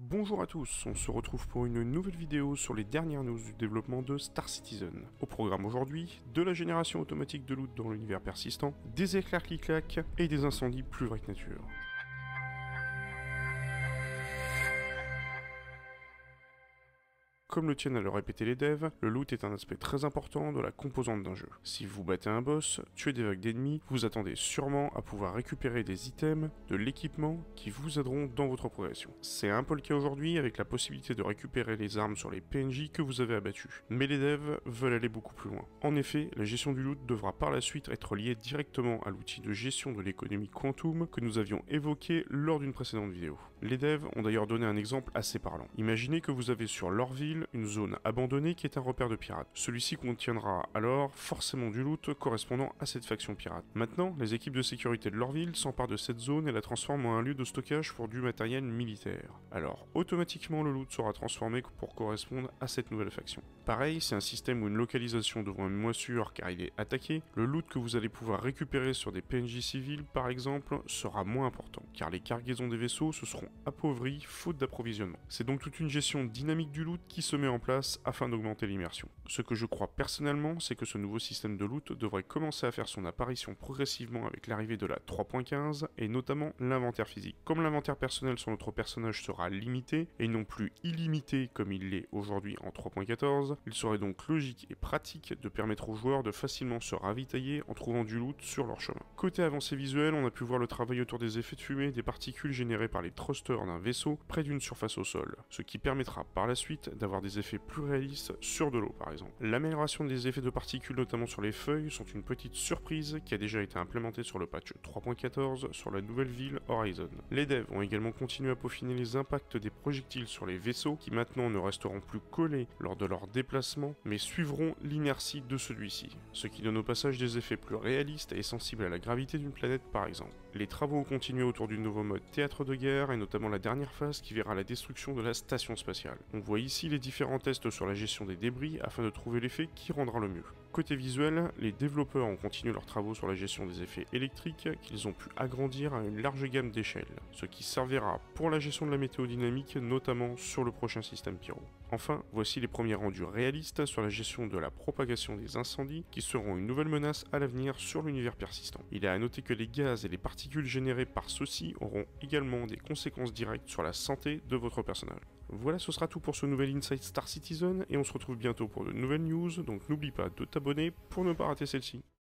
Bonjour à tous, on se retrouve pour une nouvelle vidéo sur les dernières news du développement de Star Citizen. Au programme aujourd'hui, de la génération automatique de loot dans l'univers persistant, des éclairs qui claquent et des incendies plus vrais que nature. Comme le tiennent à le répéter les devs, le loot est un aspect très important de la composante d'un jeu. Si vous battez un boss, tuez des vagues d'ennemis, vous attendez sûrement à pouvoir récupérer des items, de l'équipement qui vous aideront dans votre progression. C'est un peu le cas aujourd'hui avec la possibilité de récupérer les armes sur les PNJ que vous avez abattus. Mais les devs veulent aller beaucoup plus loin. En effet, la gestion du loot devra par la suite être liée directement à l'outil de gestion de l'économie Quantum que nous avions évoqué lors d'une précédente vidéo. Les devs ont d'ailleurs donné un exemple assez parlant. Imaginez que vous avez sur Lorville une zone abandonnée qui est un repère de pirates. Celui-ci contiendra alors forcément du loot correspondant à cette faction pirate. Maintenant, les équipes de sécurité de Lorville s'emparent de cette zone et la transforment en un lieu de stockage pour du matériel militaire. Alors, automatiquement le loot sera transformé pour correspondre à cette nouvelle faction. Pareil, c'est un système ou une localisation devant une moissure car il est attaqué, le loot que vous allez pouvoir récupérer sur des PNJ civils par exemple sera moins important, car les cargaisons des vaisseaux se seront appauvries faute d'approvisionnement. C'est donc toute une gestion dynamique du loot qui se met en place afin d'augmenter l'immersion. Ce que je crois personnellement, c'est que ce nouveau système de loot devrait commencer à faire son apparition progressivement avec l'arrivée de la 3.15 et notamment l'inventaire physique. Comme l'inventaire personnel sur notre personnage sera limité et non plus illimité comme il l'est aujourd'hui en 3.14, il serait donc logique et pratique de permettre aux joueurs de facilement se ravitailler en trouvant du loot sur leur chemin. Côté avancée visuelle, on a pu voir le travail autour des effets de fumée et des particules générées par les thrusters d'un vaisseau près d'une surface au sol, ce qui permettra par la suite d'avoir des effets plus réalistes sur de l'eau par exemple. L'amélioration des effets de particules notamment sur les feuilles sont une petite surprise qui a déjà été implémentée sur le patch 3.14 sur la nouvelle ville Horizon. Les devs ont également continué à peaufiner les impacts des projectiles sur les vaisseaux qui maintenant ne resteront plus collés lors de leur déplacement mais suivront l'inertie de celui-ci, ce qui donne au passage des effets plus réalistes et sensibles à la gravité d'une planète par exemple. Les travaux ont continué autour du nouveau mode théâtre de guerre et notamment la dernière phase qui verra la destruction de la station spatiale. On voit ici les différents tests sur la gestion des débris afin de trouver l'effet qui rendra le mieux. Côté visuel, les développeurs ont continué leurs travaux sur la gestion des effets électriques qu'ils ont pu agrandir à une large gamme d'échelles, ce qui servira pour la gestion de la météo dynamique, notamment sur le prochain système Pyro. Enfin, voici les premiers rendus réalistes sur la gestion de la propagation des incendies qui seront une nouvelle menace à l'avenir sur l'univers persistant. Il est à noter que les gaz et les particules générées par ceux-ci auront également des conséquences directes sur la santé de votre personnage. Voilà, ce sera tout pour ce nouvel Inside Star Citizen et on se retrouve bientôt pour de nouvelles news, donc n'oublie pas de t'abonner pour ne pas rater celle-ci.